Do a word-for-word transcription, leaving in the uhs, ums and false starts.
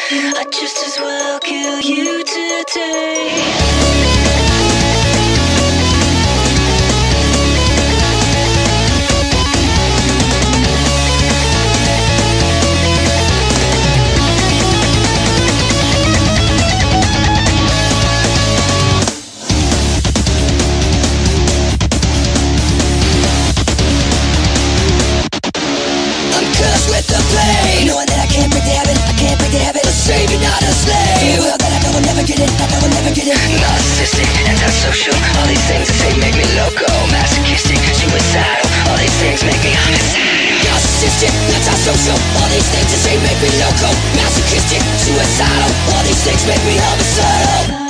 I just as well kill you today. With the pain, knowing that I can't break the habit, I can't break the habit of saving, not a slave. Well, that I know I'll never get it, I know I'll never get it. Narcissistic, antisocial, all these things I say make me loco. Masochistic, suicidal, all these things make me homicidal. Narcissistic, antisocial, all these things I say make me loco. Masochistic, suicidal, all these things make me homicidal.